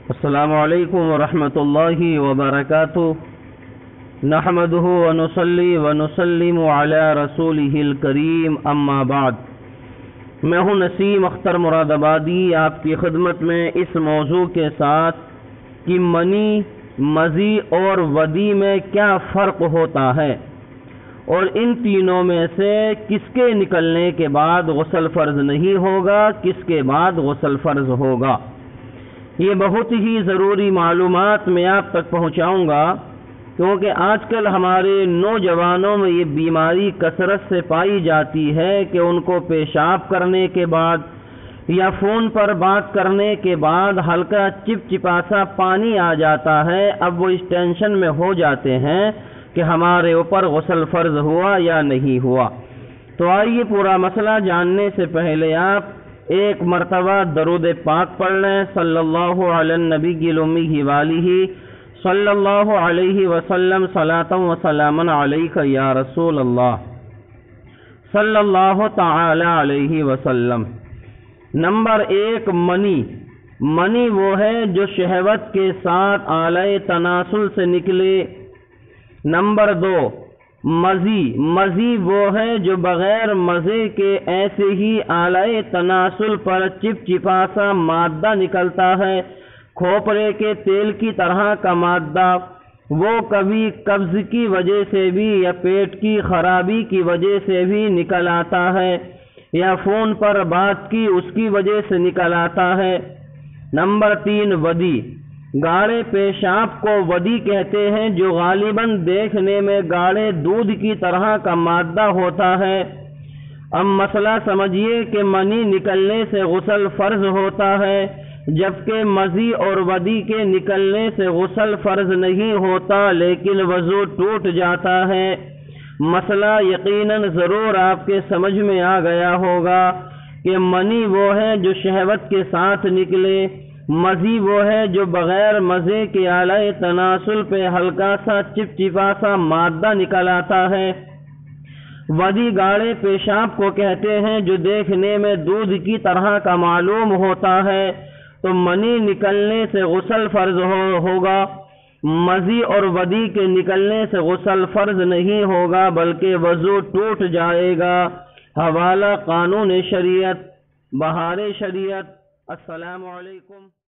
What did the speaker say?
السلام علیکم ورحمۃ اللہ وبرکاتہ نحمده ونصلی ونسلم علی رسولہ الکریم اما بعد۔ میں ہوں نسیم اختر مراد آبادی آپ کی خدمت میں اس موضوع کے ساتھ کہ منی، مزی اور ودی میں کیا فرق ہوتا ہے اور ان تینوں میں سے کس کے نکلنے کے بعد غسل فرض نہیں ہوگا، کس کے بعد غسل فرض ہوگا۔ یہ بہت ہی ضروری معلومات میں آپ تک پہنچاؤں گا، کیونکہ آج کل ہمارے نوجوانوں میں یہ بیماری کثرت سے پائی جاتی ہے کہ ان کو پیشاب کرنے کے بعد یا فون پر بات کرنے کے بعد ہلکا چپچپاسا پانی آ جاتا ہے۔ اب وہ اس ٹینشن میں ہو جاتے ہیں کہ ہمارے اوپر غسل فرض ہوا یا نہیں ہوا۔ تو آئیے پورا مسئلہ جاننے سے پہلے آپ ایک مرتبہ درود پاک پڑھ لیں، صلی اللہ علی النبی الامی والہ صلی اللہ علیہ وسلم، صلاۃ و سلام علیک یا رسول اللہ صلی اللہ تعالی علیہ وسلم۔ نمبر 1، منی وہ ہے جو شہوت کے ساتھ اعلی تناسل سے نکلے۔ نمبر 2، مزی وہ ہے جو بغیر مزے کے ایسے ہی اعلی تناسل پر چپچپاسا مادہ نکلتا ہے، کھوپرے کے تیل کی طرح کا مادہ۔ وہ کبھی قبض کی وجہ سے بھی یا پیٹ کی خرابی کی وجہ سے بھی نکل آتا ہے، یا فون پر بات کی اس کی وجہ سے نکل آتا ہے۔ نمبر 3، ودی۔ گاڑے پیشاب کو ودی کہتے ہیں، جو غالباً دیکھنے میں گاڑے دودھ کی طرح کا مادہ ہوتا ہے۔ اب مسئلہ سمجھیے کہ منی نکلنے سے غسل فرض ہوتا ہے، جبکہ مزی اور ودی کے نکلنے سے غسل فرض نہیں ہوتا، لیکن وضو ٹوٹ جاتا ہے۔ مسئلہ یقیناً ضرور آپ کے سمجھ میں آ گیا ہوگا کہ منی وہ ہے جو شہوت کے ساتھ نکلے، مزی وہ ہے جو بغیر مزے کے اعلی تناسل پہ ہلکا سا چپچپا سا مادہ نکل آتا ہے۔ ودی گاڑے پیشاب کو کہتے ہیں، جو دیکھنے میں دودھ کی طرح کا معلوم ہوتا ہے۔ تو منی نکلنے سے غسل فرض ہوگا، مزی اور ودی کے نکلنے سے غسل فرض نہیں ہوگا، بلکہ وضو ٹوٹ جائے گا۔ حوالہ قانون شریعت، بہار شریعت۔ السلام علیکم۔